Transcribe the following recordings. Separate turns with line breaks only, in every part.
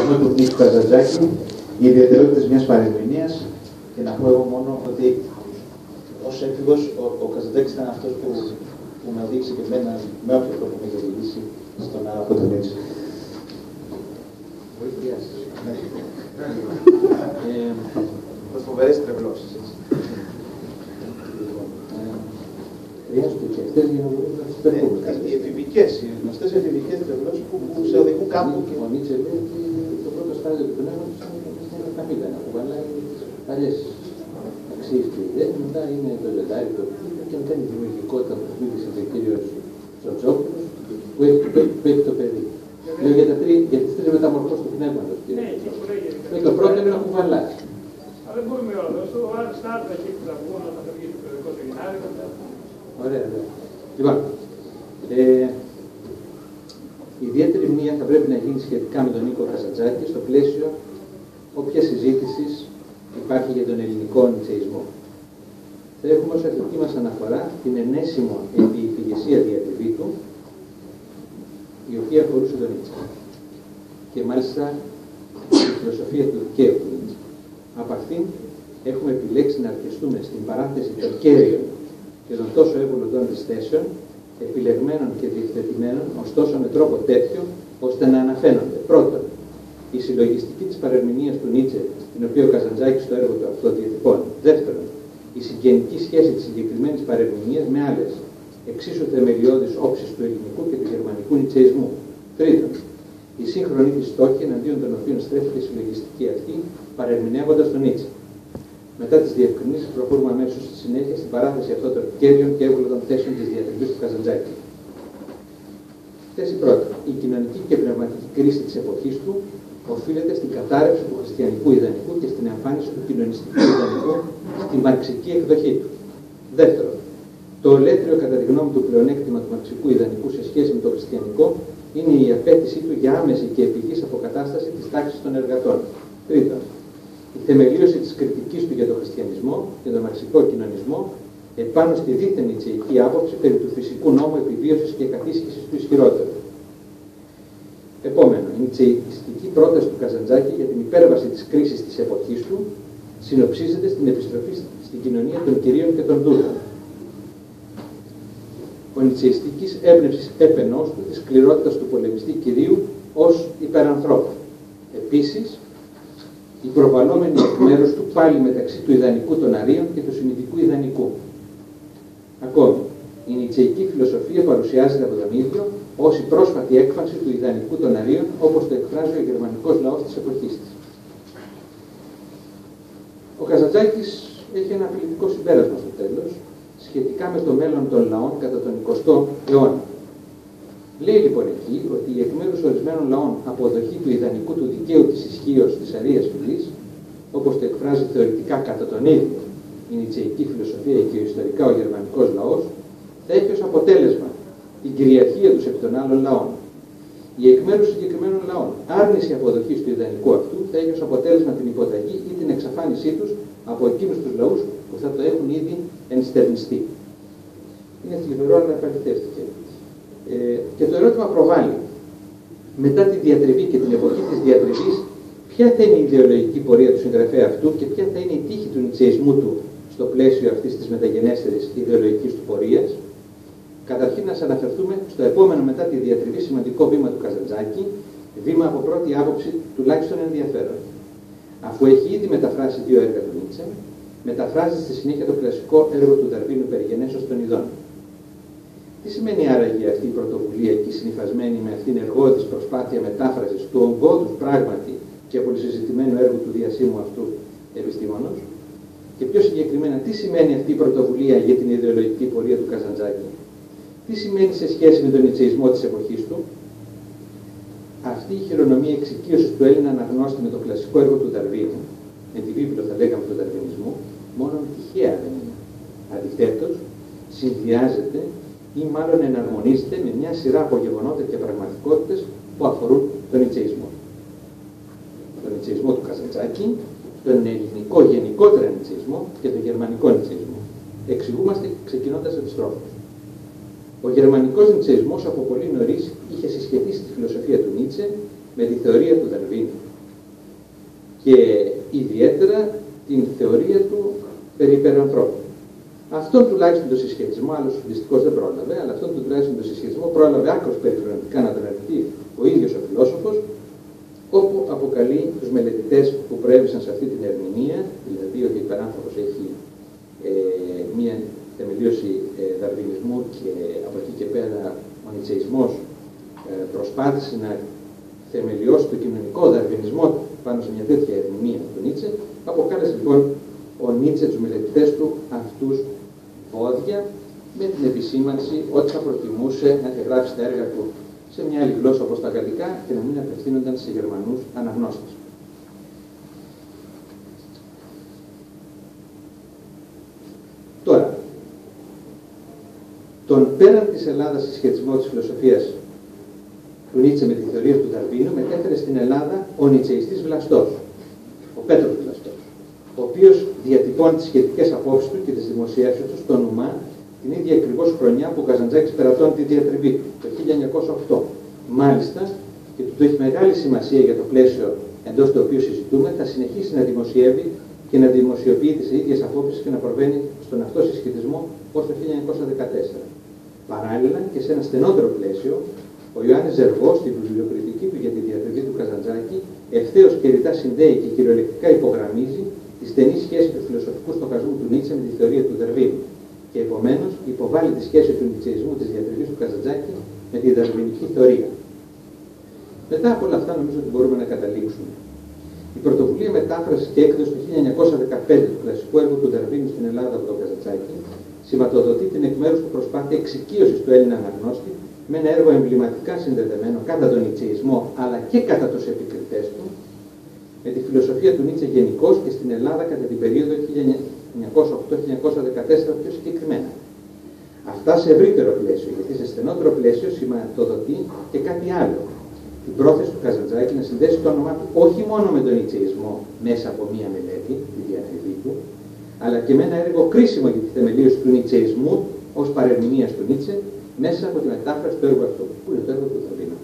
σχεδιασμό του Νίκου Καζαντζάκη, οι ιδιαιτερότητες μιας παρερμηνίας, και να πω εγώ μόνο ότι ως έφηβος ο Καζαντζάκης ήταν αυτός που με οδήγησε και εμένα με όποιο τρόπο με έχει οδηγήσει στο να πω τον Νίτσο.
Με φοβερές τρευλώσεις.
Χρειάζονται και αυτές για να μπορούμε να τις περνούμε.
Οι εφηβικές, οι γνωστές εφηβικές τρευλώσεις που σε οδηγούν κάπου.
Ο Νίτσε λέει ότι το πρώτο στάδιο του πνεύματος είναι τα καμπίδα, να κουβαλάει παλιές αξίες και ιδέες. Μετά είναι το ζευγάρι, το οποίο και μετά είναι η δημιουργικότητα που μίλησε και ο κύριος Τσοτσόπουλος, που έχει το παιδί. Λέω για τις τρεις μεταμορφώσεις του πνεύματος. Το πρώτο είναι να κουβαλάει.
Αλλά δεν μπορούμε όλα εδώ. Στα άρθρα εκεί που θα βγουν όταν θα βγει το παιδικό σεμινάριο.
Ωραία, ωραία. Λοιπόν, η ιδιαίτερη μνήμα θα πρέπει να γίνει σχετικά με τον Νίκο Καζαντζάκη στο πλαίσιο όποια συζήτηση υπάρχει για τον ελληνικό νητσεϊσμό. Θα έχουμε ως αρχική μας αναφορά την ενέσιμο επιφυγεσία διατριβή του, η οποία αφορούσε τον Νίτσε. Και μάλιστα η φιλοσοφία του δικαίου του Νίτσε. Από αυτήν έχουμε επιλέξει να αρκεστούμε στην παράθεση των κέριων και των τόσο εύκολων της θέσεων, επιλεγμένων και διευθετημένων, ωστόσο με τρόπο τέτοιο, ώστε να αναφαίνονται. Πρώτον, η συλλογιστική της παρερμηνίας του Νίτσε, την οποία ο Καζαντζάκης στο έργο του αυτό διατυπώνει. Δεύτερον, η συγγενική σχέση της συγκεκριμένης παρερμηνίας με άλλες εξίσου θεμελιώδεις όψεις του ελληνικού και του γερμανικού νητσεϊσμού. Τρίτον, η σύγχρονη της στόχη εναντίον των οποίων στρέφεται η συλλογιστική αυτή, παρερμηνεύοντας τον Νίτσε. Μετά τις διευκρινήσεις, προχωρούμε αμέσως στη συνέχεια στην παράθεση αυτών των κέριων και εύγλωτων θέσεων της διατριβής του Καζαντζάκη. Θέση πρώτη. Η κοινωνική και πνευματική κρίση της εποχής του οφείλεται στην κατάρρευση του χριστιανικού ιδανικού και στην εμφάνιση του κοινωνιστικού ιδανικού στη μαρξική εκδοχή του. Δεύτερον, το ολέτριο κατά τη γνώμη του πλεονέκτημα του μαρξικού ιδανικού σε σχέση με το χριστιανικό είναι η απέτησή του για άμεση και επιγής αποκατάσταση της τάξης των εργατών. Τρίτον, η θεμελίωση της κριτικής του για τον χριστιανισμό και τον μαρξικό κοινωνισμό επάνω στη δίθεν νητσεϊκή άποψη περί του φυσικού νόμου επιβίωσης και κατήσχησης του ισχυρότερου. Επόμενο, η νητσεϊστική πρόταση του Καζαντζάκη για την υπέρβαση της κρίσης της εποχής του συνοψίζεται στην επιστροφή στην κοινωνία των κυρίων και των δούλων. Ο νητσεϊστικής έμπνευσης έπαινός του της σκληρότητας του πολεμιστή κυρίου ως υπερανθρώπου. Επίσης, η προβαλλόμενη εκ μέρους του πάλι μεταξύ του ιδανικού των Αρίων και του σημιτικού ιδανικού. Ακόμη, η νητσεϊκή φιλοσοφία παρουσιάζεται από τον ίδιο ως η πρόσφατη έκφανση του ιδανικού των Αρίων, όπως το εκφράζει ο γερμανικός λαός της εποχής της. Ο Καζαντζάκης έχει ένα απειλητικό συμπέρασμα στο τέλος, σχετικά με το μέλλον των λαών κατά τον 20ο αιώνα. Λέει λοιπόν εκεί ότι η εκ μέρους ορισμένων λαών αποδοχή του ιδανικού του δικαίου της ισχύως της αρείας φυλής, όπως το εκφράζει θεωρητικά κατά τον ίδιο η νητσεϊκή φιλοσοφία και ιστορικά ο γερμανικός λαός, θα έχει ως αποτέλεσμα την κυριαρχία τους επί των άλλων λαών. Η εκ μέρους συγκεκριμένων λαών άρνηση αποδοχής του ιδανικού αυτού θα έχει ως αποτέλεσμα την υποταγή ή την εξαφάνισή τους από εκείνους τους λαούς που θα το έχουν ήδη ενστερνιστεί. Είναι θλιβερό, αλλά επαληθεύτηκε. Και το ερώτημα προβάλλει, μετά τη διατριβή και την εποχή της διατριβής, ποια θα είναι η ιδεολογική πορεία του συγγραφέα αυτού και ποια θα είναι η τύχη του νητσεϊσμού του στο πλαίσιο αυτής της μεταγενέστερης ιδεολογικής του πορείας. Καταρχήν, να αναφερθούμε στο επόμενο μετά τη διατριβή σημαντικό βήμα του Καζαντζάκη, βήμα από πρώτη άποψη τουλάχιστον ενδιαφέρον. Αφού έχει ήδη μεταφράσει δύο έργα του Νίτσε, μεταφράζει στη συνέχεια το κλασικό έργο του Δαρβίνου περί γενέσεως των ειδών. Τι σημαίνει άραγε αυτή η πρωτοβουλία και συνυφασμένη με αυτήν εργόδης προσπάθεια μετάφρασης του ογκώδους πράγματι και πολυσυζητημένου έργου του διασύμου αυτού επιστήμονος? Και πιο συγκεκριμένα, τι σημαίνει αυτή η πρωτοβουλία για την ιδεολογική πορεία του Καζαντζάκη? Τι σημαίνει σε σχέση με τον νητσεϊσμό της εποχής του? Αυτή η χειρονομία εξοικείωσης του Έλληνα αναγνώστη με το κλασικό έργο του Δαρβίνου, με τη βίβλο θα λέγαμε του Δαρβινισμού, μόνο τυχαία δεν είναι. Αντιθέτως, συνδυάζεται ή μάλλον εναρμονίζεται με μια σειρά από γεγονότα και πραγματικότητες που αφορούν τον νητσεϊσμό. Τον νητσεϊσμό του Καζαντζάκη, τον ελληνικό γενικότερα νητσεϊσμό και τον γερμανικό νητσεϊσμό. Εξηγούμαστε ξεκινώντας επιστρόφως. Ο γερμανικός νητσεϊσμός από πολύ νωρίς είχε συσχετίσει τη φιλοσοφία του Νίτσε με τη θεωρία του Δαρβίνου. και ιδιαίτερα την θεωρία του περί υπερανθρώπου. Αυτόν τουλάχιστον το συσχετισμό, άλλος δυστυχώς δεν πρόλαβε, αλλά αυτόν τουλάχιστον το συσχετισμό πρόλαβε άκρως περιφρονητικά να τον αρνηθεί ο ίδιος ο φιλόσοφος, όπου αποκαλεί τους μελετητές που προέβησαν σε αυτή την ερμηνεία, δηλαδή ότι ο υπεράνθρωπος έχει μία θεμελίωση δαρβινισμού και από εκεί και πέρα ο νιτσεϊσμός προσπάθησε να θεμελιώσει το κοινωνικό δαρβινισμό πάνω σε μια τέτοια ερμηνεία του Νίτσε. Αποκάλεσε λοιπόν ο Νίτσε τους μελετητές του αυτούς βόδια, με την επισήμανση ότι θα προτιμούσε να γράψει τα έργα του σε μια άλλη γλώσσα όπως τα γαλλικά και να μην απευθύνονταν σε Γερμανούς αναγνώστες. Τώρα, τον πέραν της Ελλάδας συσχετισμό της φιλοσοφίας του Νίτσε με τη θεωρία του Δαρβίνου μετέφερε στην Ελλάδα ο νιτσεϊστής Βλαστός, ο Πέτρος Βλαστός, ο οποίος διατυπώνει τις σχετικές απόψεις του και τις δημοσίευσεις του στο Νουμά την ίδια ακριβώς χρονιά που ο Καζαντζάκης περατώνει τη διατριβή του, το 1908. Μάλιστα, και του το έχει μεγάλη σημασία για το πλαίσιο εντός του οποίου συζητούμε, θα συνεχίσει να δημοσιεύει και να δημοσιοποιεί τις ίδιες απόψεις και να προβαίνει στον αυτό συσχετισμό ως το 1914. Παράλληλα και σε ένα στενότερο πλαίσιο, ο Ιωάννης Ζεργός, στην βιβλιοκριτική του για τη διατριβή του Καζαντζάκη, ευθέως και ρητά συνδέει και κυριολεκτικά υπογραμμίζει τη στενή σχέση του φιλοσοφικού στοχασμού του Νίτσε με τη θεωρία του Δαρβίνου και επομένως υποβάλλει τη σχέση του νιτσεϊσμού της διατριβής του Καζαντζάκη με τη δαρβινική θεωρία. Μετά από όλα αυτά, νομίζω ότι μπορούμε να καταλήξουμε. Η πρωτοβουλία μετάφρασης και έκδοσης του 1915 του κλασικού έργου του Δαρβίνου στην Ελλάδα από τον Καζαντζάκη σηματοδοτεί την εκ μέρους του προσπάθεια εξοικείωσης του Έλληνα αναγνώστη με ένα έργο εμβληματικά συνδεδεμένο κατά τον νιτσεϊσμό αλλά και κατά τους επικριτές του, με τη φιλοσοφία του Νίτσε γενικώς και στην Ελλάδα κατά την περίοδο 1908-1914 πιο συγκεκριμένα. Αυτά σε ευρύτερο πλαίσιο, γιατί σε στενότερο πλαίσιο σηματοδοτεί και κάτι άλλο. Την πρόθεση του Καζαντζάκη να συνδέσει το όνομά του όχι μόνο με τον νιτσεϊσμό μέσα από μία μελέτη, τη διατριβή του, αλλά και με ένα έργο κρίσιμο για τη θεμελίωση του νιτσεϊσμού ως παρερμηνίας του Νίτσε μέσα από τη μετάφραση του έργου αυτού, που είναι το έργο του Δαρβίνου.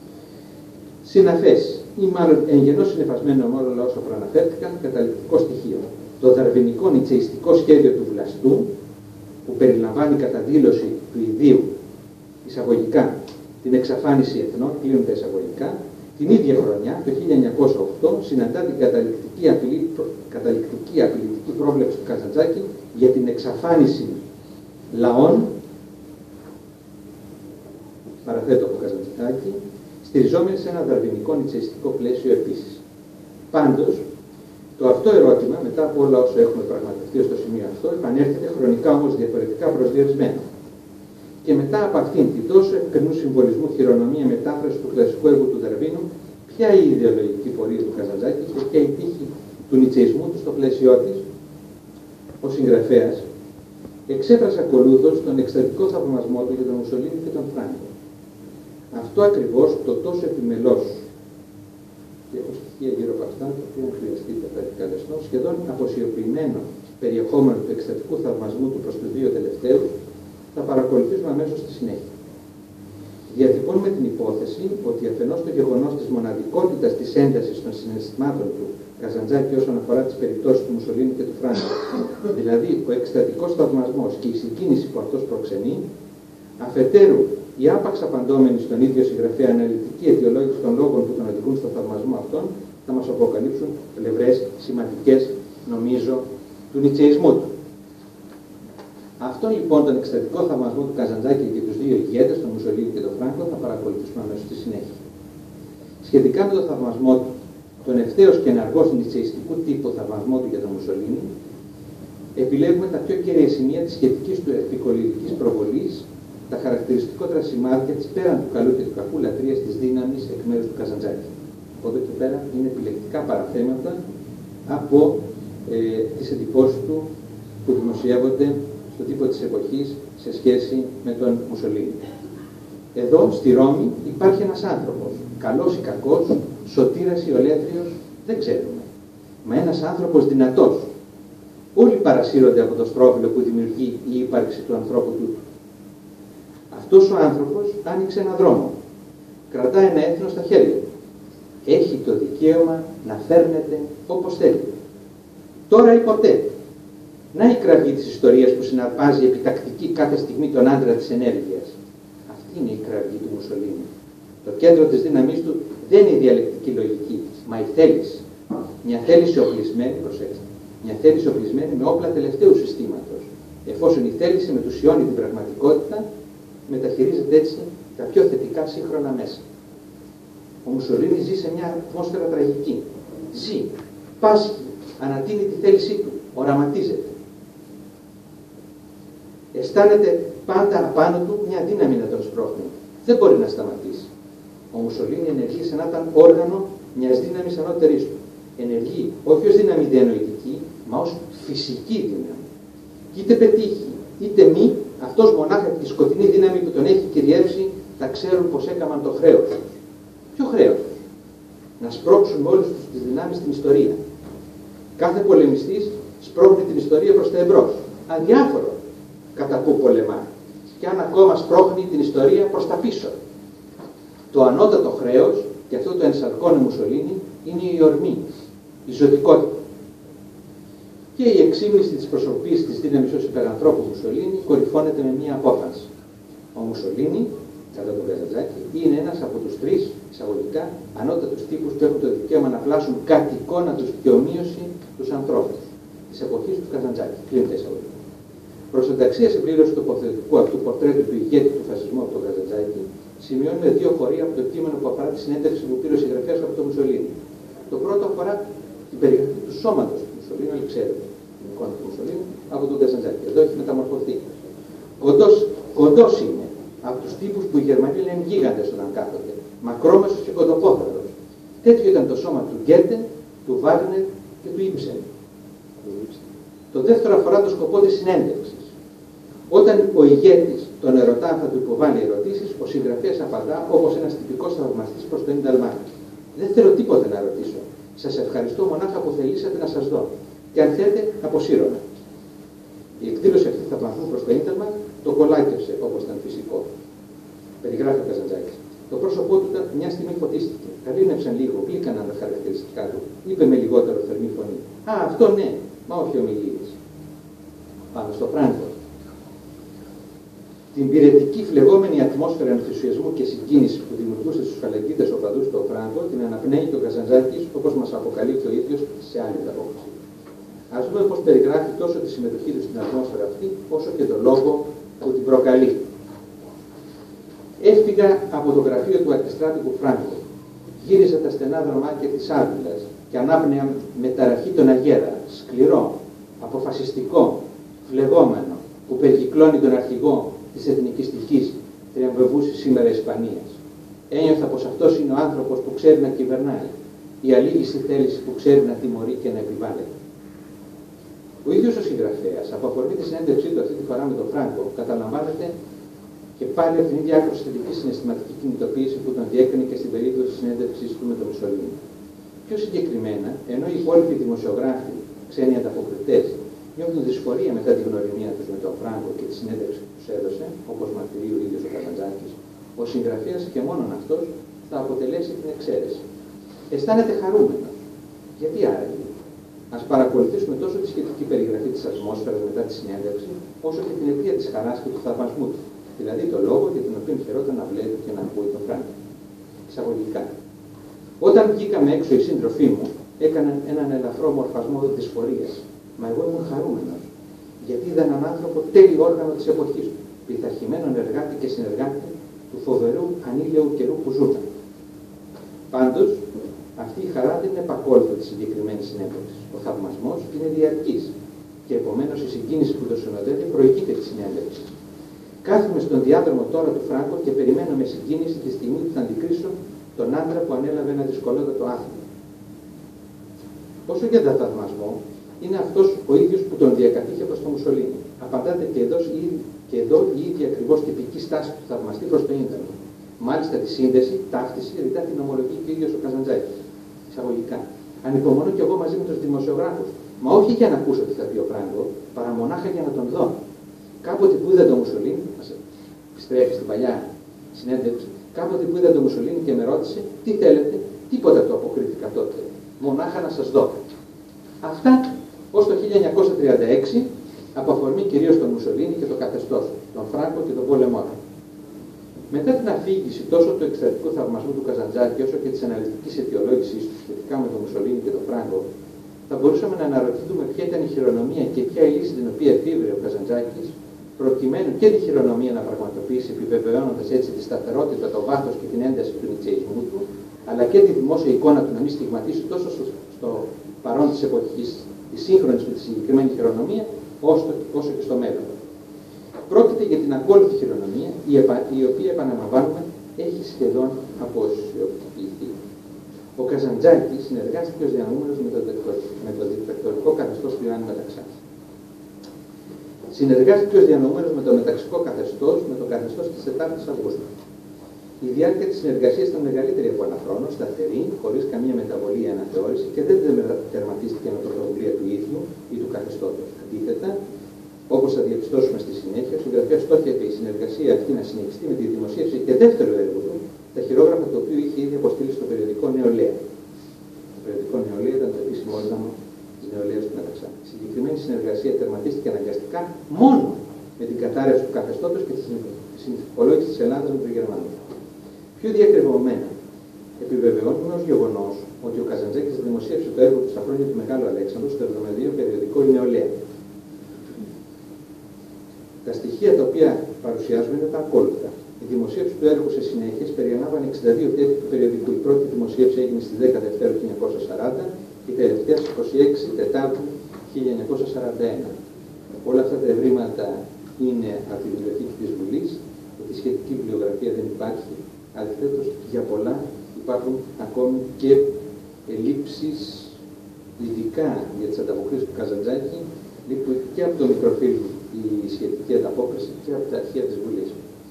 Συναφές, ή μάλλον εγγενώς συνεφασμένο με όλα όσα προαναφέρθηκαν, καταληκτικό στοιχείο. Το δαρβινικό νιτσεϊστικό σχέδιο του Βλαστού, που περιλαμβάνει κατά δήλωση του ιδίου εισαγωγικά την εξαφάνιση εθνών, κλείνουν τα εισαγωγικά, την ίδια χρονιά, το 1908, συναντά την καταληκτική απειλητική πρόβλεψη του Καζαντζάκη για την εξαφάνιση λαών, παραθέτω από Καζαντζάκη, στηριζόμενοι σε ένα δαρβινικό νιτσεϊστικό πλαίσιο επίσης. Πάντως, το αυτό ερώτημα, μετά από όλα όσα έχουμε πραγματευτεί στο σημείο αυτό, επανέρχεται χρονικά όμως διαφορετικά προσδιορισμένο. Και μετά από αυτήν την τόσο ευκρινού συμβολισμού χειρονομία μετάφραση του κλασικού έργου του Δαρβίνου, ποια η ιδεολογική πορεία του Καζαντζάκη και ποια η τύχη του νιτσεϊσμού του στο πλαίσιο της, ο συγγραφέας εξέφρασε ακολούθως τον εκστατικό θαυμασμό του για τον Μουσολίνη και τον Φράγκο. Αυτό ακριβώς το τόσο επιμελώς και έχω στοιχεία γύρω από αυτά, το οποίο χρειαστεί να καλεστώ, σχεδόν αποσιωπημένο περιεχόμενο του εκστατικού θαυμασμού του προς τους δύο τελευταίους, θα παρακολουθήσουμε αμέσως στη συνέχεια. Διατυπώνουμε την υπόθεση ότι αφενός το γεγονός της μοναδικότητας της έντασης των συναισθημάτων του Καζαντζάκη όσον αφορά τις περιπτώσεις του Μουσολίνη και του Φράγκο, δηλαδή ο εκστατικός θαυμασμός και η συγκίνηση που αυτός προξενεί, αφετέρου η άπαξ απαντώμενη στον ίδιο συγγραφέα αναλυτική αιτιολόγηση των λόγων που τον οδηγούν στο θαυμασμό αυτόν, θα μας αποκαλύψουν πλευρές σημαντικές, νομίζω, του νιτσεϊσμού του. Αυτόν λοιπόν τον εκστατικό θαυμασμό του Καζαντζάκη και τους δύο ηγέτες, τον Μουσολίνη και τον Φράγκο, θα παρακολουθήσουμε αμέσως στη συνέχεια. Σχετικά με τον θαυμασμό του, τον ευθέως και εναργώς νιτσεϊστικού τύπου θαυμασμό του για τον Μουσολίνη, επιλέγουμε τα πιο κέρια σημεία της σχετικής του επικολυρικής προβολής, τα χαρακτηριστικότερα σημάδια της πέραν του καλού και του κακού λατρείας της δύναμης εκ μέρους του Καζαντζάκη. Από εδώ και πέρα είναι επιλεκτικά παραθέματα από τις εντυπώσεις του που δημοσιεύονται στο τύπο της εποχής σε σχέση με τον Μουσολίνη. Εδώ, στη Ρώμη, υπάρχει ένας άνθρωπος, καλός ή κακός, σωτήρας ή ολέθριος, δεν ξέρουμε. Μα ένας άνθρωπος δυνατός. Όλοι παρασύρονται από το στρόβιλο που δημιουργεί η ύπαρξη του ανθρώπου τούτου. Αυτός ο άνθρωπος άνοιξε ένα δρόμο. Κρατά ένα έθνος στα χέρια του. έχει το δικαίωμα να φέρνεται όπως θέλει. Τώρα ή ποτέ. Να η κραυγή της ιστορίας που συναρπάζει επιτακτική κάθε στιγμή τον άντρα της ενέργειας. Αυτή είναι η κραυγή του Μουσολίνη. Το κέντρο της δύναμής του δεν είναι η διαλεκτική λογική, μα η θέληση. Μια θέληση οπλισμένη, προσέξτε, μια θέληση οπλισμένη με όπλα τελευταίου συστήματος. Εφόσον η θέληση μετουσιώνει την πραγματικότητα, μεταχειρίζεται έτσι τα πιο θετικά σύγχρονα μέσα. Ο Μουσολίνη ζει σε μια ατμόσφαιρα τραγική. Ζει, πάσχει, ανατείνει τη θέλησή του, οραματίζεται. Αισθάνεται πάντα απάνω του μια δύναμη να τον σπρώχνει. Δεν μπορεί να σταματήσει. Ο Μουσολίνη ενεργεί σαν να ήταν όργανο μιας δύναμης ανώτερης του. Ενεργεί όχι ως δύναμη διανοητική, μα ως φυσική δύναμη. Και είτε πετύχει, είτε μη, αυτός μονάχα τη σκοτεινή δύναμη που τον έχει κυριεύσει, θα ξέρουν πως έκαναν το χρέος τους. Ποιο χρέος τους? Να σπρώξουν με όλες τις δυνάμεις την ιστορία. Κάθε πολεμιστής σπρώχνει την ιστορία προς τα εμπρός. Αδιάφορο κατά που πολεμά. Και αν ακόμα σπρώχνει την ιστορία προς τα πίσω. Το ανώτατο χρέος, και αυτό το ενσαρκώνει Μουσολίνη, είναι η ορμή, η ζωτικότητα. Και η εξήμνηστη της προσωπής της δύναμης ως υπερανθρώπου Μουσολίνη κορυφώνεται με μία απόφαση. Ο Μουσολίνη, κατά τον Καζαντζάκη, είναι ένας από τους τρεις εισαγωγικά ανώτατους τύπους που έχουν το δικαίωμα να πλάσουν κατ' εικόνα τους και ομοίωση τους ανθρώπους της εποχής του Καζαντζάκη. Κλείνει τα εισαγωγικά. Προς ενταξία συμπλήρωση του υποθετικού αυτού πορτρέτου του ηγέτη του φασισμού από τον Καζαντζάκη, σημειώνουμε δύο χωρία από το κείμενο που αφορά τη συνέντευξη που πήρε ο συγγραφέας από τον Μουσολίνη. Το πρώτο αφορά την περιγραφή του σώματος του Μουσολίνη, όλοι ξέρετε την εικόνα του Μουσολίνη, από τον Καζαντζάκη. Εδώ έχει μεταμορφωθεί. Κοντός είναι, από τους τύπους που οι Γερμανοί λένε γίγαντες όταν κάθονται, μακρόμεσος και κοντοπόθραδος. Τέτοιο ήταν το σώμα του Γκέτε, του Βάγνερ και του Ήψεν. Το δεύτερο αφορά το σκοπό της συνέντευξης. Όταν ο ηγέτης τον ερωτά θα του υποβάλει ερωτήσεις, ο συγγραφέας απαντά όπως ένας τυπικός θαυμαστής προς το Ίνταλμά. Δεν θέλω τίποτε να ρωτήσω. Σας ευχαριστώ μονάχα που θελήσατε να σας δω. Και αν θέλετε, αποσύρωμαι. Η εκδήλωση αυτή θαυμασμού προς το Ίνταλμά το κολάκευσε όπως ήταν φυσικό. Περιγράφει ο Καζαντζάκης. Το πρόσωπό του μια στιγμή φωτίστηκε. Καλύνευσαν λίγο, μπήκαναν τα χαρακτηριστικά του. Είπε με λιγότερο θερμή φωνή. Α, αυτό ναι, μα όχι ομιλίες. Πάμε στο Φράγκο. Την πυρετική φλεγόμενη ατμόσφαιρα ενθουσιασμού και συγκίνηση που δημιουργούσε στους φαλαγγίτες οπαδούς του Φράγκο την αναπνέει και ο Καζαντζάκης, όπως μας αποκαλεί και ο ίδιος σε άλλη ανταπόκριση. Ας δούμε πώς περιγράφει τόσο τη συμμετοχή του στην ατμόσφαιρα αυτή, όσο και τον λόγο που την προκαλεί. Έφυγα από το γραφείο του αντιστράτηγου Φράγκο. Γύριζα τα στενά δρομάκια της Άβυλας και ανάπνεα με ταραχή τον αγέρα, σκληρό, αποφασιστικό, φλεγόμενο, που περικυκλώνει τον αρχηγό της εθνικιστικής θριαμβευούσης σήμερα Ισπανίας. Ένιωθα πως αυτός είναι ο άνθρωπος που ξέρει να κυβερνάει, η αλήγιστη θέληση που ξέρει να τιμωρεί και να επιβάλλεται. Ο ίδιος ο συγγραφέας, από αφορμή τη συνέντευξή του αυτή τη φορά με τον Φράγκο, καταλαμβάνεται και πάλι από την ίδια άκρως θετική συναισθηματική κινητοποίηση που τον διέκρινε και στην περίοδο της συνέντευξής του με τον Μουσολίνη. Πιο συγκεκριμένα, ενώ οι υπόλοιποι δημοσιογράφοι, ξένοι ανταποκριτές, νιώθουν δυσφορία μετά τη γνωριμία τους με τον Φράγκο και τη συνέντευξη που τους έδωσε, όπως μαρτυρεί ο ίδιος ο Καζαντζάκης, ο συγγραφέας και μόνον αυτός θα αποτελέσει την εξαίρεση. Αισθάνεται χαρούμενος. Γιατί άραγε? Ας παρακολουθήσουμε τόσο τη σχετική περιγραφή της ατμόσφαιρας μετά τη συνέντευξη, όσο και την αιτία της χαράς και του θαυμασμού του. Δηλαδή το λόγο για τον οποίο χαιρόταν να βλέπει και να ακούει τον Φράγκο. Εισαγωγικά. Όταν βγήκαμε έξω οι σύντροφοί μου, έκαναν έναν ελαφρό μορφασμό δυσφορίας. Μα εγώ ήμουν χαρούμενος, γιατί είδα έναν άνθρωπο τέλειο όργανο της εποχής του, πειθαρχημένον εργάτη και συνεργάτη του φοβερού ανήλαιου καιρού που ζούταν. Πάντως, αυτή η χαρά δεν είναι επακόλουθο της συγκεκριμένης συνέντευξης. Ο θαυμασμός είναι διαρκής και επομένως η συγκίνηση που το συνοδεύει προηγείται τη συνέντευξη. Κάθομαι στον διάδρομο τώρα του Φράγκο και περιμένω με συγκίνηση τη στιγμή που θα αντικρίσω τον άντρα που ανέλαβε ένα δυσκολότατο άθλημα. Όσο για τον θαυμασμό, είναι αυτός ο ίδιος που τον διακατήχε προς τον Μουσολίνη. Απαντάτε και εδώ η ίδια ακριβώς τυπική στάση του θαυμαστή προς το ίντερνετ. Μάλιστα τη σύνδεση, ταύτιση, ρητά την ομολογεί και ο ίδιος ο Καζαντζάκης. Εισαγωγικά. Ανυπομονώ κι εγώ μαζί με τους δημοσιογράφους, μα όχι για να ακούσω τι θα πει ο Φράγκο, παρά μονάχα για να τον δω. Κάποτε που είδα τον Μουσολίνη, μας επιστρέφει στην παλιά συνέντευξη, κάποτε που είδα τον Μουσολίνη και με ρώτησε τι θέλετε, τι Τίποτα του αποκρίθηκα τότε. Μονάχα να σας δω. Αυτά ως το 1936, από αφορμή κυρίως τον Μουσολίνη και το καθεστώς, τον Φράγκο και τον πόλεμό του. Μετά την αφήγηση τόσο του εκστρατικού θαυμασμού του Καζαντζάκη, όσο και της αναλυτικής αιτιολόγησης του σχετικά με τον Μουσολίνη και τον Φράγκο, θα μπορούσαμε να αναρωτηθούμε ποια ήταν η χειρονομία και ποια η λύση την οποία εφήβρε ο Καζαντζάκης, προκειμένου και τη χειρονομία να πραγματοποιήσει, επιβεβαιώνοντας έτσι τη σταθερότητα, το βάθος και την ένταση του νητσεϊσμού του, αλλά και τη δημόσια εικόνα του να μην στιγματίσει τόσο στο παρόν της εποχής, τη σύγχρονη με τη συγκεκριμένη χειρονομία, όσο και στο μέλλον. Πρόκειται για την ακόλουθη χειρονομία, η οποία, επαναλαμβάνουμε, έχει σχεδόν αποσιοποιηθεί. Ο Καζαντζάκης συνεργάστηκε ως διανοούμενος με το δικτατορικό καθεστώς του Ιωάννη Μεταξάς. Συνεργάστηκε ως διανοούμενος με το μεταξικό καθεστώς, με το καθεστώς της 4ης Αυγούστου. Η διάρκεια της συνεργασίας ήταν μεγαλύτερη από ένα χρόνο, σταθερή, χωρίς καμία μεταβολή ή αναθεώρηση και δεν τερματίστηκε με πρωτοβουλία του ίδιου ή του καθεστώτος. Αντίθετα, όπως θα διαπιστώσουμε στη συνέχεια, ο συγγραφέας στόχευε η συνεργασία αυτή να συνεχιστεί με τη δημοσίευση και δεύτερο έργο του, τα χειρόγραφα το οποίο είχε ήδη αποστείλει στο περιοδικό Νεολαία. Το περιοδικό Νεολαία ήταν το επίσημο όργανο της Νεολαίας του Μεταξά. Η συγκεκριμένη συνεργασία τερματίστηκε αναγκαστικά μόνο με την κατάρρευση του καθεστώτος και τη συνθηκολόγηση της Ελλάδας με τον Γερμανό. Πιο διακριβωμένα, επιβεβαιώνουμε ως γεγονός ότι ο Καζαντζάκης δημοσίευσε το έργο του στα χρόνια του Μεγάλου Αλέξανδρου στο εβδομαδιαίο περιοδικό Η Νεολαία. Τα στοιχεία τα οποία παρουσιάζουμε είναι τα ακόλουθα. Η δημοσίευση του έργου σε συνέχεια περιανάβανε 62 τέτοιου του περιοδικού. Η πρώτη δημοσίευση έγινε στις 10 Δευτέρου 1940 και η τελευταία στις 26 Τετάρτου 1941. Όλα αυτά τα ευρήματα είναι από τη βιβλιοθήκη της Βουλής, ότι η σχετική βιβλιογραφία δεν υπάρχει. Αντιθέτως, για πολλά υπάρχουν ακόμη και ελλείψεις, ειδικά για τις ανταποκρίσεις του Καζαντζάκη, λείπει και από το μικροφίλμ η σχετική ανταπόκριση και από τα αρχεία της Βουλής.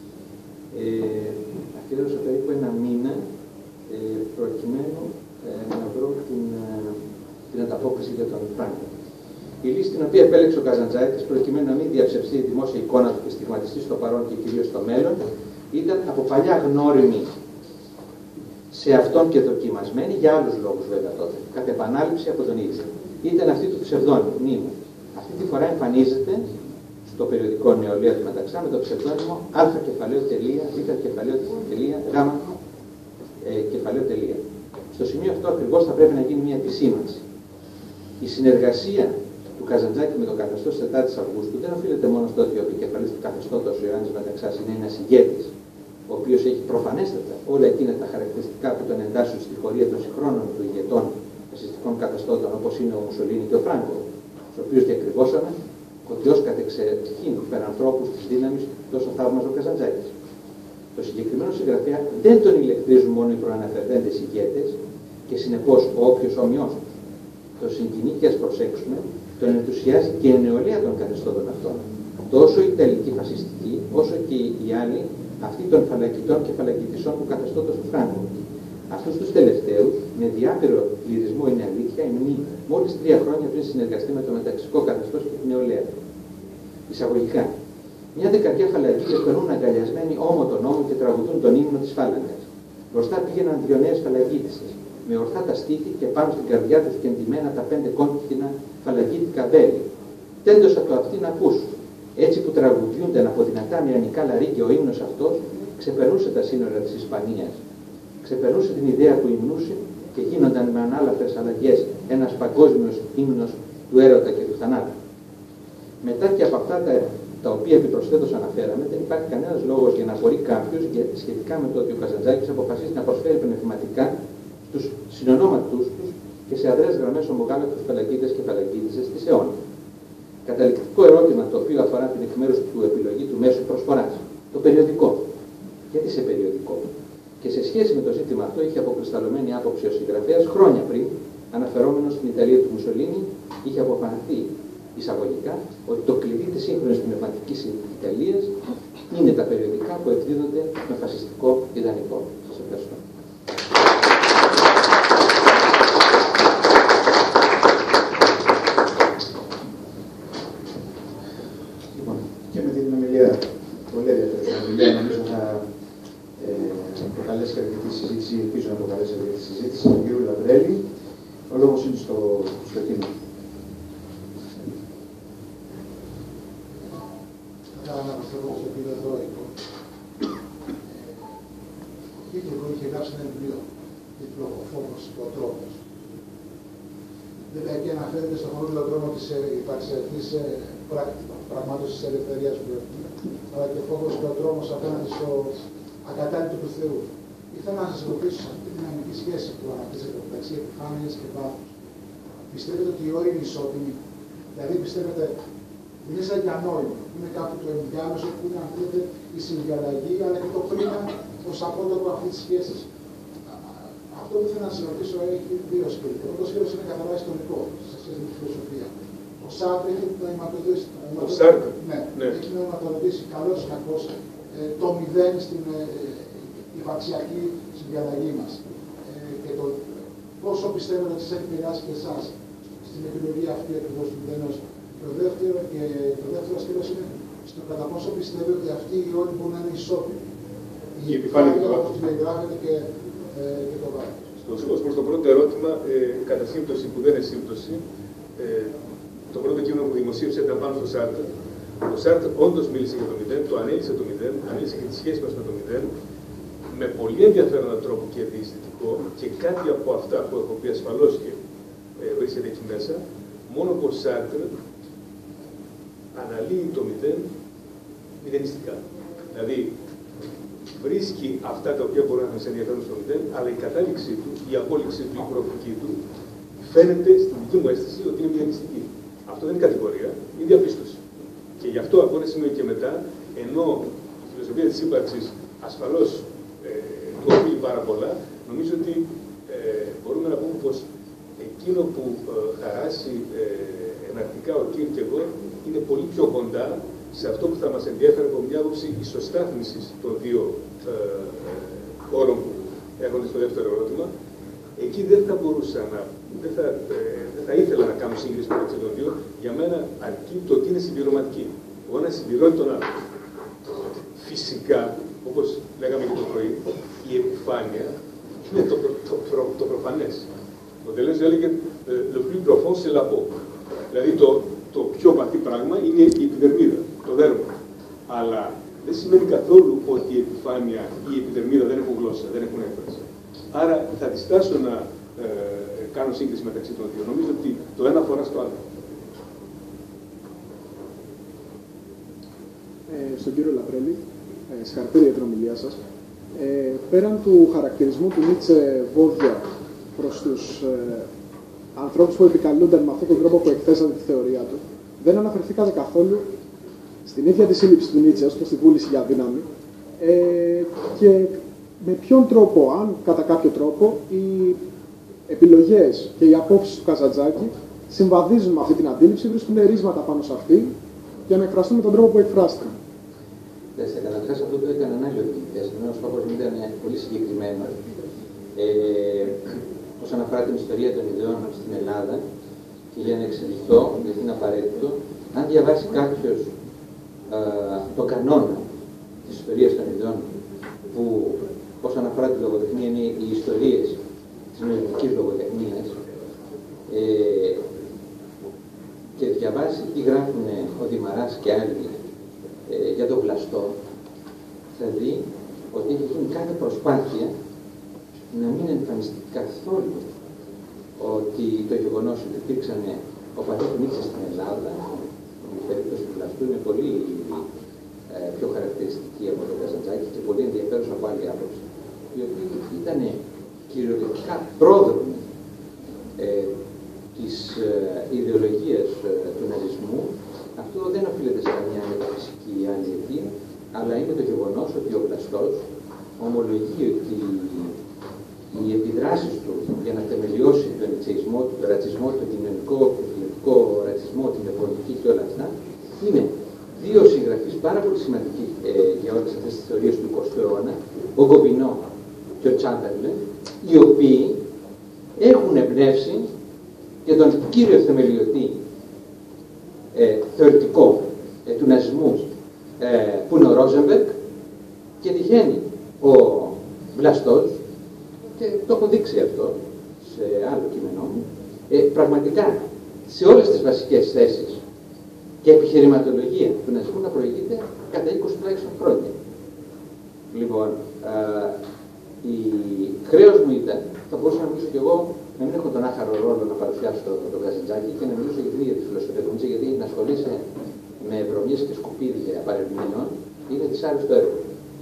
Αφιέρωσα περίπου ένα μήνα προκειμένου να βρω την ανταπόκριση για τον Φράγκο. Η λύση την οποία επέλεξε ο Καζαντζάκης, προκειμένου να μην διαψευστεί η δημόσια εικόνα του και στιγματιστεί στο παρόν και κυρίως στο μέλλον, ήταν από παλιά γνώριμη σε αυτόν και δοκιμασμένη, για άλλους λόγους βέβαια τότε, κατ' επανάληψη από τον ίδιο. Ήταν αυτή του ψευδόνυμου. Αυτή τη φορά εμφανίζεται στο περιοδικό Νεολαία του Μεταξά με το ψευδόνυμο α_Γ_Γ_. Στο σημείο αυτό ακριβώς θα πρέπει να γίνει μια επισήμανση. Η συνεργασία του Καζαντζάκη με το καθεστώς της 4ης Αυγούστου δεν οφείλεται μόνο στο ότι ο επικεφαλής του καθεστώτος ο Ιωάννης Μεταξάς είναι ένας ηγέτης, ο οποίος έχει προφανέστατα όλα εκείνα τα χαρακτηριστικά που τον εντάσσουν στη χωρία των συγχρόνων του ηγετών φασιστικών καθεστώτων, όπως είναι ο Μουσολίνη και ο Φράγκο, τους οποίους διακριβώσαμε ότι ως κατεξεχήν υπερανθρώπους της δύναμης τόσο θαύμαζε ο Καζαντζάκης. Το συγκεκριμένο συγγραφέα δεν τον ηλεκτρίζουν μόνο οι προαναφερθέντες ηγέτες και συνεπώς ο όποιος όμοιος του. Το συγκινεί και ας προσέξουμε, τον ενθουσιάζει και η νεολαία των καθεστώτων αυτών. Τόσο η Ιταλική φασιστική, όσο και οι άλλοι, αυτοί των φαλακιτών και φαλακιτισών του καθεστώτος του Φράγκο. Αυτούς τους τελευταίους, με διάπειρο λυρισμό είναι αλήθεια, υμνεί μόλις 3 χρόνια πριν συνεργαστεί με το μεταξικό καθεστώς και την νεολαία. Εισαγωγικά. Μια δεκαριά φαλακίτες περνούν αγκαλιασμένοι ώμο τον ώμο και τραγουδούν τον ύμνο της φάλαγγας. Μπροστά πήγαιναν 2 νέες φαλακίτισσες, με ορθά τα στήθη και πάνω στην καρδιά τους και εντυμένα τα 5 κόκκινα φαλακίτικα βέλη. Τέντωσα το αυτήν να ακούσουν. Έτσι που τραγουδιούνταν από δυνατά μυανικά λαρίκια ο ύμνος αυτός, ξεπερνούσε τα σύνορα της Ισπανίας. Ξεπερνούσε την ιδέα που υμνούσε και γίνονταν με ανάλαφρες αλλαγές ένας παγκόσμιος ύμνος του έρωτα και του θανάτου. Μετά και από αυτά τα οποία επιπροσθέτως αναφέραμε, δεν υπάρχει κανένας λόγος για να απορεί κάποιος σχετικά με το ότι ο Καζαντζάκης αποφασίζει να προσφέρει πνευματικά στους συνονόματούς τους και σε αδρές γραμμές ομογάλακτους φαλακίτες και φαλακίτισσες της αιώνα. Καταληκτικό ερώτημα το οποίο αφορά την εκ μέρους του επιλογή του μέσου προσφοράς. Το περιοδικό. Γιατί σε περιοδικό. Και σε σχέση με το ζήτημα αυτό είχε αποκρισταλωμένη άποψη ο συγγραφέας χρόνια πριν, αναφερόμενος στην Ιταλία του Μουσολίνη, είχε αποφανθεί εισαγωγικά ότι το κλειδί της σύγχρονης πνευματικής Ιταλίας είναι τα περιοδικά που εκδίδονται με φασιστικό ιδανικό. Σας ευχαριστώ.
Λοιπόν, και με την ομιλία, πολύ ενδιαφέρουσα ομιλία, νομίζω θα προκαλέσει αρκετή συζήτηση, ελπίζω να προκαλέσει αρκετή συζήτηση.
Ο λόγος είναι στο Στεφίνο.
Θα αναφερθώ στον κύριο Δόικο. Ο Κίκελο είχε γράψει ένα βιβλίο, τίτλο «Ο φόβος και ο τρόμος». Βέβαια εκεί αναφέρεται στον φόβο και τον τρόμο της υπαρξιακής πραγμάτωσης της ελευθερίας που έχουμε, αλλά και ο φόβος και ο τρόμος απέναντι στο ακατάληπτο του Θεού. Ήθελα να σας ρωτήσω σε αυτή τη δυναμική σχέση που αναπτύσσεται μεταξύ επιφάνειας και βάθους. Πιστεύετε ότι οι όροι είναι ισότιμοι? Δηλαδή πιστεύετε είναι σαν και ανόημα. Είναι κάπου το ενδιάμεσο που είναι, αν θέλετε, η συνδιαλλαγή, αλλά και το πρίμα ως απότοκο αυτή τη σχέση. Αυτό που θέλω να σα ρωτήσω έχει δύο σκέλη. Το πρώτο σκέλος είναι καθαρά ιστορικό, σε σχέση με τη φιλοσοφία. Ο Σάρτρ έχει νοηματοδοτήσει.
Ο Σάρτρ.
Ναι, έχει νοηματοδοτήσει καλώς ή κακώς το μηδέν στην υπαρξιακή συνδιαλλαγή μας. Και το πόσο πιστεύετε ότι σας έχει επηρεάσει και εσάς στην επιλογή αυτή ακριβώς του μηδενός. Το δεύτερο σκέλος είναι στο κατά πόσο πιστεύετε ότι αυτοί οι όροι μπορούν να είναι ισότιμοι.
Η επιφάνεια και το
βάθος. Όπως περιγράφεται και το βάθος.
Ως προς το πρώτο ερώτημα, κατά σύμπτωση που δεν είναι σύμπτωση, το πρώτο κείμενο που δημοσίευσε ήταν πάνω στο Σάρτρ. Ο Σάρτρ όντως μίλησε για το μηδέν, το ανέλησε το μηδέν, ανέλησε και τη σχέση μας με το μηδέν, με πολύ ενδιαφέροντα τρόπο και διαισθητικό, και κάτι από αυτά που έχω πει ασφαλώς και βρίσκεται εκεί μέσα, μόνο που ο Σάρτρ αναλύει το μηδέν μηδενιστικά. Δηλαδή, βρίσκει αυτά τα οποία μπορούν να μας ενδιαφέρουν στο μηδέν, αλλά η κατάληξή του, η απόλυξή του, η προοπτική του, φαίνεται στην δική μου αίσθηση ότι είναι μηδενιστική. Αυτό δεν είναι κατηγορία, είναι διαπίστωση. Και γι' αυτό από ένα σημείο και μετά, ενώ η φιλοσοφία της ύπαρξης ασφαλώς του οφείλει πάρα πολλά, νομίζω ότι μπορούμε να πούμε πως εκείνο που χαράσει εναρκτικά ο Κίρκεγκορ είναι πολύ πιο κοντά σε αυτό που θα μας ενδιαφέρει από μια άποψη ισοστάθμισης των δύο χώρων που έρχονται στο δεύτερο ερώτημα. Εκεί δεν θα μπορούσα να, δεν θα ήθελα να κάνω σύγκριση μεταξύ των δύο. Για μένα αρκεί το ότι είναι συμπληρωματική. Ο ένας συμπληρώνει τον άλλο. Φυσικά, όπως λέγαμε και το πρωί, η επιφάνεια είναι το προφανές. Ο Τελέζ έλεγε le plus profond c'est la peau. Δηλαδή το πιο βαθύ πράγμα είναι η επιδερμίδα, το δέρμα. Αλλά δεν σημαίνει καθόλου ότι η επιφάνεια ή η επιδερμίδα δεν έχουν γλώσσα, δεν έχουν έκφραση. Άρα θα διστάσω να κάνω σύγκριση μεταξύ των δύο. Νομίζω ότι το ένα αφορά στο άλλο.
Στον κύριο Λαβρέλη, συγχαρητήρια για την ομιλία σας. Πέραν του χαρακτηρισμού του Νίτσε βόδια προς τους ανθρώπους που επικαλούνταν με αυτόν τον τρόπο που εκθέσατε τη θεωρία του, δεν αναφερθήκατε καθόλου στην ίδια τη σύλληψη του Νίτσε, ως προς τη βούληση για δύναμη, και με ποιον τρόπο, αν κατά κάποιο τρόπο, οι επιλογές και οι απόψεις του Καζαντζάκη συμβαδίζουν με αυτή την αντίληψη, βρίσκουν ρίσματα πάνω σε αυτή για να εκφραστούν με τον τρόπο που εκφράστηκαν.
Καταρχάς, αυτό που έκαναν άλλοι οδηγητές, ενώ ο σκοπός μου ήταν πολύ συγκεκριμένο, όσον αφορά την ιστορία των ιδεών στην Ελλάδα, και για να εξελιχθώ, γιατί είναι απαραίτητο, αν διαβάσει κάποιος το κανόνα της ιστορίας των ιδεών, που όσον αφορά τη λογοτεχνία είναι οι ιστορίες της νοημικής λογοτεχνίας, και διαβάσει τι γράφουν ο Δημαράς και άλλοι για τον Βλαστό, θα δει ότι έχει γίνει κάθε προσπάθεια να μην εμφανιστεί καθόλου ότι το γεγονός ότι υπήρξαν οπαδοί του Νίτσε στην Ελλάδα, η περίπτωση του Βλαστού είναι πολύ πιο χαρακτηριστική από τον Καζαντζάκη και πολύ ενδιαφέρουσα από άλλη άποψη, οι οποίοι ήταν κυριολεκτικά πρόδρομοι της ιδεολογίας του ναζισμού. Αυτό δεν οφείλεται σε καμιά μεταφυσική ή άλλη αιτία, αλλά είναι το γεγονός ότι ο Βλαστός ομολογεί ότι οι επιδράσεις του για να θεμελιώσει τον νιτσεϊσμό, τον ρατσισμό, τον κοινωνικό, τον φιλετικό ρατσισμό, την πολιτική και όλα αυτά, είναι δύο συγγραφείς πάρα πολύ σημαντικοί για όλες αυτές τις θεωρίες του 20ου αιώνα, ο Γκομπινό και ο Τσάμπερλεν, οι οποίοι έχουν εμπνεύσει και τον κύριο θεμελιωτή θεωρητικό του ναζισμού που είναι ο Ρόζενμπεργκ, και τυχαίνει ο Βλαστός, και το έχω δείξει αυτό σε άλλο κείμενό μου, πραγματικά σε όλες τις βασικές θέσεις και επιχειρηματολογία του ναζισμού να προηγείται κατά 20 τουλάχιστον χρόνια. Λοιπόν, η χρέος μου ήταν, θα μπορούσα να μιλήσω κι εγώ, να μην έχω τον άχαρο ρόλο να παρουσιάσω τον Καζαντζάκη και να μιλήσω για την ίδια τη φιλοσοφία του Νίτσε, γιατί να ασχολείσαι με βρωμιές και σκουπίδια παρερμηνιών είναι δυσάρεστο έργο.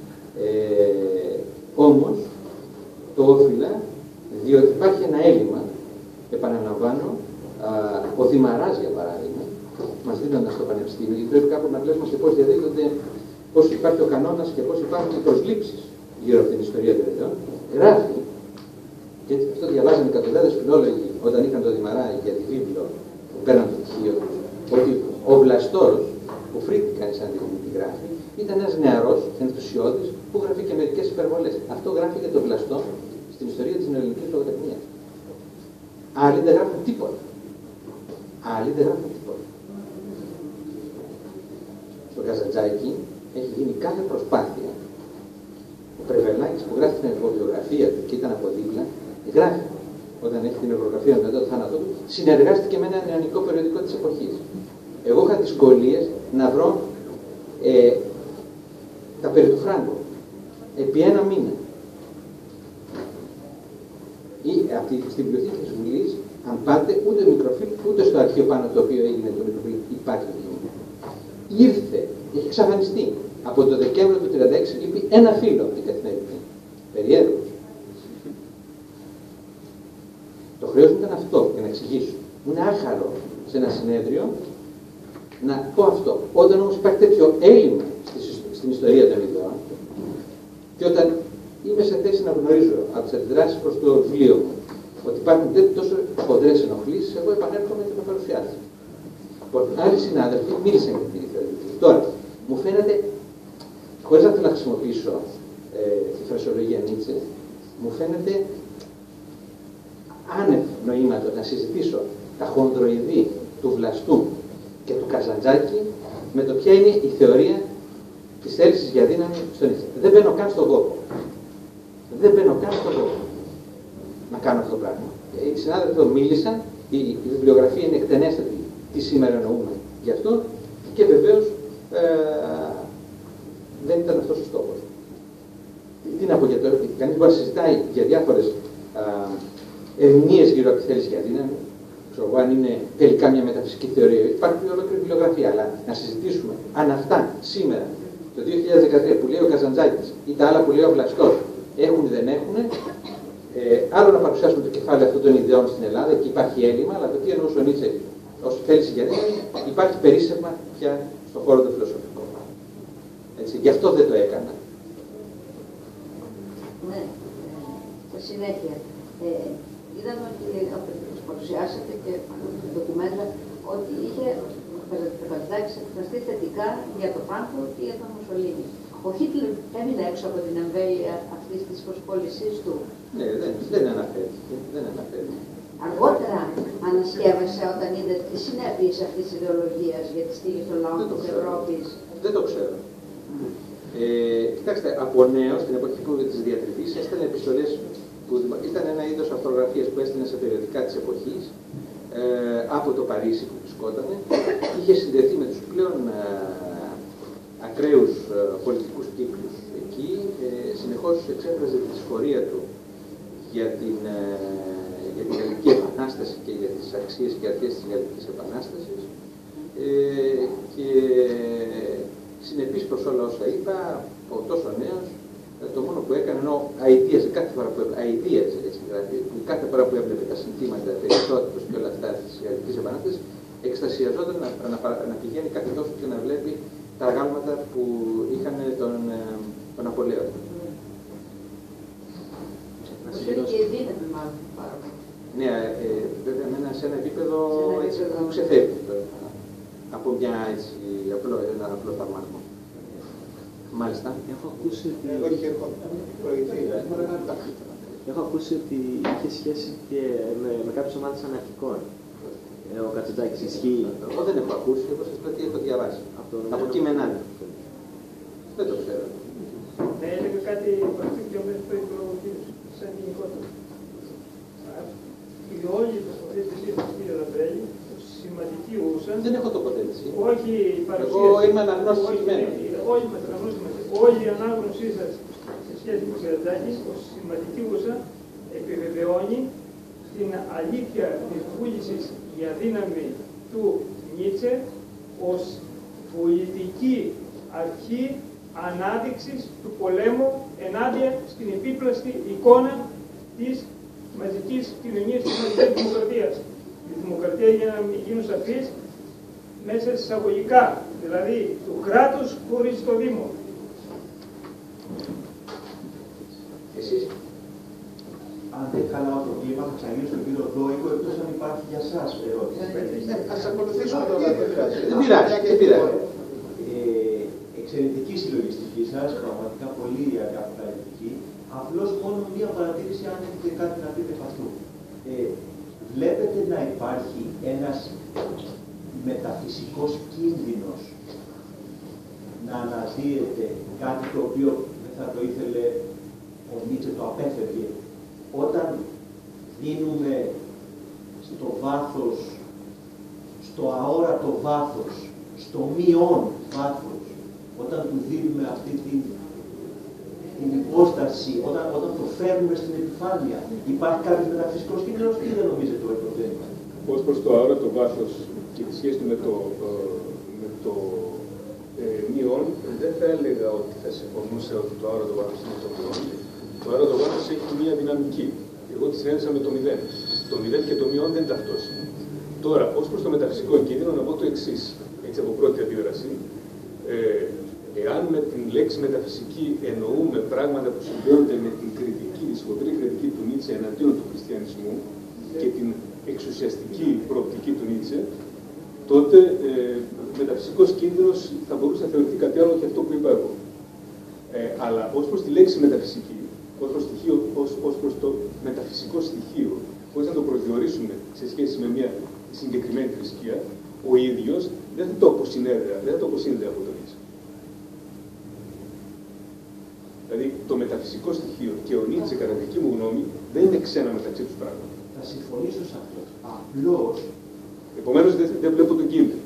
Όμως, το όφυλα, διότι υπάρχει ένα έλλειμμα, επαναλαμβάνω, ο Δημαράς, για παράδειγμα, μας δίνοντας στο Πανεπιστήμιο, γιατί πρέπει κάπου να βλέπουμε και πώς διαδίδονται, πώς υπάρχει ο κανόνας και πώς υπάρχουν οι προσλήψεις γύρω από την ιστορία των ιδεών, γράφει, και αυτό διαβάζανε εκατοντάδες φιλόλογοι όταν είχαν το Δημαρά για τη βίβλο που πέραν το πτυχίο του, ότι ο Βλαστός, που φρύτηκαν σαν τη γράφει, ήταν ένας νεαρός, ενθουσιώδης, που γράφει και μερικές υπερβολές. Αυτό γράφει και το Βλαστό στην ιστορία της νεοελληνικής λογοτεχνίας. Άλλοι δεν γράφουν τίποτα. Στο Καζαντζάκη έχει γίνει κάθε προσπάθεια. Ο Πρεβελάκης που γράφει την εργοβιογραφία του και ήταν από δίπλα, γράφει όταν έχει την εργοβιογραφία μετά το θάνατό του, συνεργάστηκε με ένα νεανικό περιοδικό της εποχής. Εγώ είχα δυσκολίες να βρω τα περί του Φράγκο επί ένα μήνα. Ή στην βιβλιοθήκη της Βουλής, αν πάτε, ούτε μικροφίλm, ούτε στο αρχείο πάνω το οποίο έγινε το μικροφίλm υπάρχει. Ήρθε, έχει εξαφανιστεί. Από το Δεκέμβριο του 1936 λείπει ένα φύλλο από την καθημερινή. Περιέργως. Το χρέος μου ήταν αυτό, για να εξηγήσω. Μου είναι άχαρο σε ένα συνέδριο να πω αυτό. Όταν όμως υπάρχει τέτοιο έλλειμμα στην ιστορία των ιδεών και όταν είμαι σε θέση να γνωρίζω από τις αντιδράσεις προς το βιβλίο μου ότι υπάρχουν τόσο χοντρές ενοχλήσεις, εγώ επανέρχομαι και το παρουσιάζω. Λοιπόν, άλλοι συνάδελφοι μίλησαν για την ιδεολογική. Τώρα, μου φαίνεται, χωρίς να θέλω να χρησιμοποιήσω τη φρασιολογία Νίτσε, μου φαίνεται άνευ νοήματο να συζητήσω τα χονδροειδή του Βλαστού και του Καζαντζάκη με το ποια είναι η θεωρία της θέλησης για δύναμη στον Νίτσε. Δεν μπαίνω καν στον κόπο. Να κάνω αυτό το πράγμα. Οι συνάδελφοι μίλησαν, η βιβλιογραφία είναι εκτενέστατη, τι σήμερα εννοούμε γι' αυτό, και βεβαίως δεν ήταν αυτός ο στόχος. Τι να πω για το, κανείς μπορεί να συζητάει για διάφορες ερμηνείες γύρω από τη θέληση για δύναμη, ξέρω εγώ αν είναι τελικά μια μεταφυσική θεωρία, υπάρχει ολόκληρη βιβλιογραφία, αλλά να συζητήσουμε αν αυτά σήμερα, το 2013 που λέει ο Καζαντζάκης ή τα άλλα που λέει ο Βλαστός, έχουν ή δεν έχουν, άλλο να παρουσιάσουμε το κεφάλαιο αυτών των ιδεών στην Ελλάδα, εκεί υπάρχει έλλειμμα, αλλά το τι εννοούσε ο Νίτσε ως θέληση για δύναμη, υπάρχει περίσσευμα πια στον χώρο του φιλοσοφικού. Έτσι, γι' αυτό δεν το έκανα.
Ναι, συνέχεια. Είδαμε ότι παρουσιάσατε και ντοκουμέντα ότι είχε ο Καζαντζάκης εκφραστεί θετικά για το Φράγκο και για τον Μουσολίνι. Ο Χίτλερ έμεινε έξω από την εμβέλεια αυτής της προσπόλησής του.
Ναι, δεν αναφέρει.
Αργότερα ανασκεύασε όταν είδε τις συνέπειες αυτής της ιδεολογίας για τη στήλη των λαών της Ευρώπης.
Δεν το ξέρω. Κοιτάξτε, από νέο, στην εποχή της διατριβής, έστελνε επιστολές που ήταν ένα είδος αυτογραφίας που έστειλε σε περιοδικά της εποχής από το Παρίσι που βρισκόταν. Είχε συνδεθεί με τους πλέον ακραίους πολιτικούς κύκλους εκεί. Συνεχώς εξέφραζε τη δυσφορία του για την Γαλλική Επανάσταση και για τις αξίες και αρχές της Γαλλικής Επανάστασης και συνεπής προς όλα όσα είπα, ο τόσο νέος, το μόνο που έκανε, ενώ αηδίαζε κάθε φορά που έβλεπε τα συνθήματα, τα ισότητας και όλα αυτά της Γαλλικής Επανάστασης, εκστασιαζόταν να πηγαίνει κάτι τόσο και να βλέπει τα αγάλματα που είχαν τον Ναπολέοντα. Ναι, βέβαια σε ένα επίπεδο που ξεφεύγει από ένα απλό θαυμασμό. Μάλιστα.
Έχω ακούσει ότι είχε σχέση και με κάποιες ομάδες αναρχικών. Ο Καζαντζάκης ισχύει.
Εγώ δεν έχω ακούσει, εγώ σας λέω τι έχω διαβάσει. Από κείμενά του. Δεν το ξέρω.
Ναι, έλεγε κάτι πιο μέσα στο ίδιο σαν γενικότερο. όλοι προσπαθείτε εσείς, κύριε Λαμπρέλη, σημαντική ούσα.
Δεν έχω τοποθέτηση.
Όχι η παρουσία.
Εγώ είμαι αναγνώστης κειμένου.
Όχι με αναγνώστης. Όλη η ανάγνωσή σας σε σχέση με τον Καζαντζάκη ως σημαντική ούσα επιβεβαιώνει την αλήθεια της βούλησης για δύναμη του Νίτσε ως πολιτική αρχή ανάδειξης του πολέμου ενάντια στην επίπλαστη εικόνα της μαζικής κοινωνίας και της μαζικής δημοκρατίας. Η δημοκρατία, για να μην γίνουν σαφείς, μέσα εισαγωγικά, δηλαδή του κράτους χωρίς το Δήμο.
Εσείς.
Αν δεν χαλάω το κλίμα, θα ξαναγίνω στον κύριο Δόικο, εκτός αν υπάρχει για εσάς ερώτηση.
Ας ακολουθήσουμε τώρα.
Δεν πειράζει.
Εξαιρετική συλλογιστική σας, πραγματικά πολύ αγαπητική. Απλώς μόνο μία παρατήρηση, αν έχετε κάτι να πείτε από αυτού. Βλέπετε να υπάρχει ένας μεταφυσικός κίνδυνος να αναδύεται κάτι το οποίο δεν θα το ήθελε ο Νίτσε, το απέφευγε, όταν δίνουμε στο βάθος, στο αόρατο βάθος, στο μειόν βάθος, όταν του δίνουμε αυτή την υπόσταση, όταν το φέρνουμε στην επιφάνεια, υπάρχει κάποιος μεταφυσικός κίνδυνος ή δεν νομίζετε ότι το θέμα?
Ως προς το αόρατο βάθος και τη σχέση με το μειόν, δεν θα έλεγα ότι θα συμφωνούσα ότι το αόρατο βάθος είναι το μειόν. Το αόρατο βάθος έχει μια δυναμική. Εγώ τη συνέντευξα με το 0. Το 0 και το μειόν δεν είναι ταυτόσιμο. Τώρα, ως προς το μεταφυσικό κίνδυνο, να πω το εξής, έτσι από πρώτη αντίδραση. Εάν με την λέξη μεταφυσική εννοούμε πράγματα που συνδέονται με την κριτική, τη σφοδρή κριτική του Νίτσε εναντίον του χριστιανισμού και την εξουσιαστική προοπτική του Νίτσε, τότε μεταφυσικός κίνδυνος θα μπορούσε να θεωρηθεί κάτι άλλο και αυτό που είπα εγώ. Αλλά ως προς τη λέξη μεταφυσική, ως προς το μεταφυσικό στοιχείο, χωρίς να το προσδιορίσουμε σε σχέση με μια συγκεκριμένη θρησκεία, ο ίδιος δεν θα το αποσύνδεε από τον Νίτσε. Δηλαδή το μεταφυσικό στοιχείο και ο Νίτσε, κατά δική μου γνώμη, δεν είναι ξένα μεταξύ τους πράγματα.
Θα συμφωνήσω σε αυτό. Απλώς.
Επομένως δεν βλέπω τον κίνδυνο.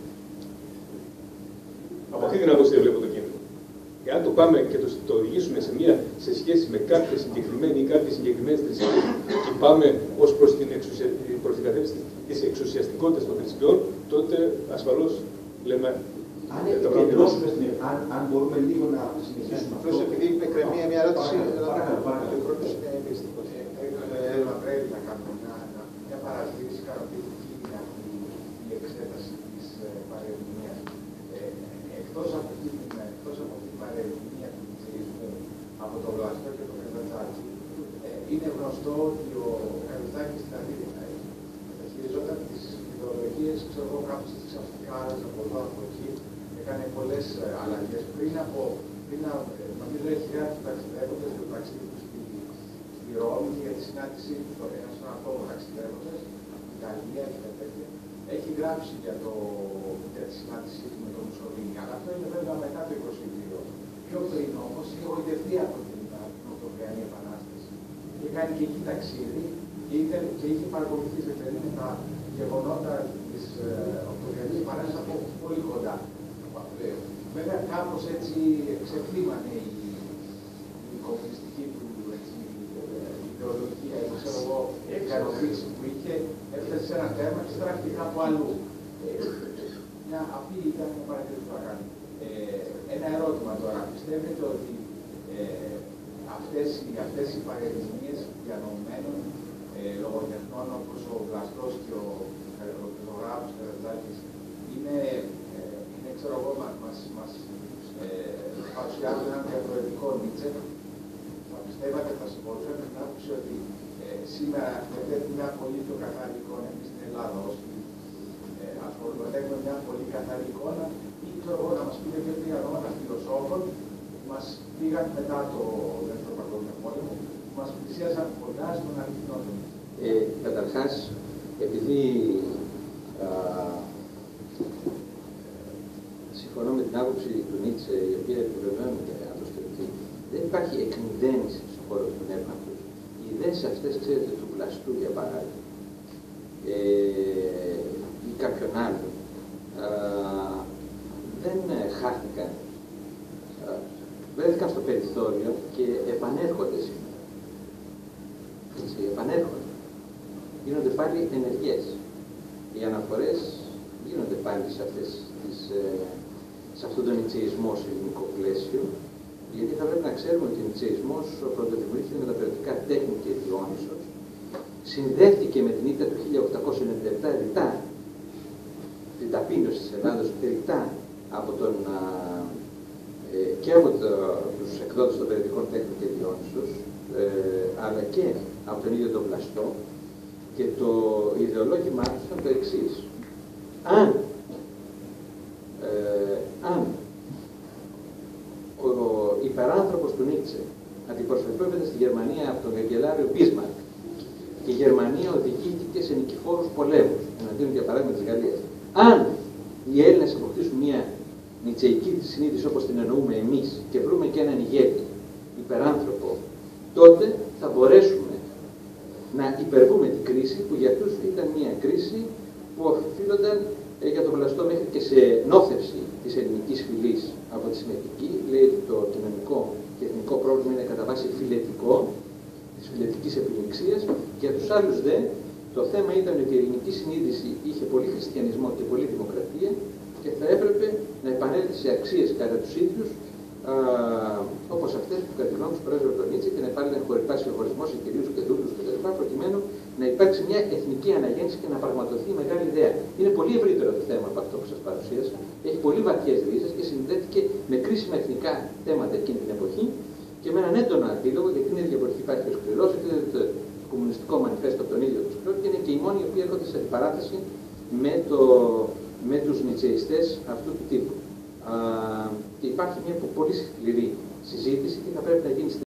Από αυτή την άποψη δεν βλέπω τον κίνδυνο. Εάν το πάμε και το οδηγήσουμε σε σχέση με κάποια συγκεκριμένη ή κάποιες συγκεκριμένες θρησκείες και πάμε ως προς την κατεύθυνση της εξουσιαστικότητας των θρησκειών, τότε ασφαλώς λέμε.
Αν μπορούμε λίγο να συνεχίσουμε αυτό.
Απλώς επειδή με κρεμεί μια ερώτηση.
Παρακαλώ.
Πρέπει να κάνουμε μια παρατήρηση ικανοποιητική για η εξέταση της παρερμηνίας. Εκτός από την παρερμηνία του νητσεϊσμού από τον Βλαστό και τον Καζαντζάκη, είναι γνωστό ότι ο Καζαντζάκης μεταχειριζόταν τις ιδεολογίες, ξέρω εγώ, κάποιες της Αφρικάνας, από εδώ, από εκεί, έκανε πολλές αλλαγές. Νομίζω έχει γράψει ταξιδεύοντας το ταξίδι του στη Ρώμη και για τη συνάντησή του στο ένα άτομο ταξιδεύοντας, στην Ιταλία και τα τέτοια. Έχει γράψει για τη συνάντησή του με τον Μουσολίνι. Αλλά αυτό είναι βέβαια μετά το 22. Πιο πριν όμως είχε γοητευτεί από την Οκτωβριανή Επανάσταση. Είχε κάνει και εκεί ταξίδι και είχε παρακολουθήσει με τα γεγονότα της Οκτωβριανής Επανάστασης από πολύ κοντά. Βέβαια κάπως έτσι ξεφλήμανε η κομμουνιστική του ιδεολογία, ξέρω εγώ, ικανοποίηση που είχε, έφτασε σε ένα τέρμα και στράφηκε κάπου αλλού. Αυτή ήταν μια παρατήρηση που θα κάνω. Ένα ερώτημα τώρα. Πιστεύετε ότι αυτές οι παρερμηνίες διανομένων λογοτεχνών όπως ο Βλαστός και ο ζωγράφος Καζαντζάκης είναι, ξέρω εγώ, μας παρουσιάζουν έναν διαφορετικό Νίτσε? Θα πιστεύατε, θα συμφωνούσατε με την άποψη ότι σήμερα έχουμε μια πολύ πιο καθαρή εικόνα εμείς στην Ελλάδα, όσοι ασχολούμαστε, έχουμε μια πολύ καθαρή εικόνα, ή ξέρω εγώ να μας πείτε δύο-τρία ονόματα φιλοσόφων που μας πήγαν μετά το Δεύτερο Παγκόσμιο Πόλεμο, που μας πλησίασαν κοντά στον αληθινό του.
Καταρχάς, επειδή συμφωνώ με την άποψη του Νίτσε, η οποία επιβεβαιώνεται αποστολική, δεν υπάρχει εκμυδένιση στον χώρο του πνεύματος. Οι ιδέες αυτές, ξέρετε, του Βλαστού, για παράδειγμα, ή κάποιον άλλον δεν χάθηκαν, βρέθηκαν στο περιθώριο και επανέρχονται σήμερα. Επανέρχονται. Γίνονται πάλι ενεργές. Οι αναφορές γίνονται πάλι σε αυτόν τον νοιτσεϊσμό σε ελληνικό πλαίσιο, γιατί θα πρέπει να ξέρουμε ότι ο νοιτσεϊσμός πρωτοδημιουργήθηκε με τα περιοδικά Τέχνη και Διόνυσος, συνδέθηκε με την ήττα του 1897 ρητά, την ταπείνωση της Ελλάδος ρητά και από τους εκδότες των περιοδικών Τέχνη και Διόνυσος, αλλά και από τον ίδιο τον Πλαστό, και το ιδεολόγημά τους ήταν το εξής. Αν ο υπεράνθρωπος του Νίτσε αντιπροσωπεύεται στη Γερμανία από τον καγκελάριο Μπίσμαρκ και η Γερμανία οδηγήθηκε σε νικηφόρους πολέμους εναντίον, για παράδειγμα, της Γαλλίας, αν οι Έλληνες αποκτήσουν μια νιτσεϊκή συνείδηση όπως την εννοούμε εμείς και βρούμε και έναν ηγέτη υπεράνθρωπο, τότε θα μπορέσουμε να υπερβούμε την κρίση που για τους ήταν μια κρίση που οφείλονταν για τον Βλαστό μέχρι και σε νόθευση της ελληνικής φυλής από τη συμμετική. Λέει ότι το κοινωνικό και εθνικό πρόβλημα είναι κατά βάση φιλετικό, της φιλετικής επιληξίας. Για τους άλλους δε, το θέμα ήταν ότι η ελληνική συνείδηση είχε πολύ χριστιανισμό και πολύ δημοκρατία και θα έπρεπε να επανέλθει σε αξίες κατά τους ίδιους, όπως αυτές που κατά τη γνώμη του πρέσβευε τον Νίτσε, και να υπάρξει ο χωρισμός σε κυρίους και δούλους κτλ., προκειμένου να υπάρξει μια εθνική αναγέννηση και να πραγματοθεί η μεγάλη ιδέα. Είναι πολύ ευρύτερο το θέμα από αυτό που σας παρουσίασα. Έχει πολύ βαθιές ρίζες και συνδέθηκε με κρίσιμα εθνικά θέματα εκείνη την εποχή και με έναν έντονο αντίλογο, γιατί την ίδια εποχή υπάρχει ο Σκληρός, το κομμουνιστικό μανιφέστο από τον ίδιο του Σκληρό, και είναι και οι μόνοι οι οποίοι έρχονται σε αντιπαράθεση με τους νιτσεϊστές αυτού του τύπου. Και υπάρχει μια πολύ σκληρή συζήτηση και θα πρέπει να γίνει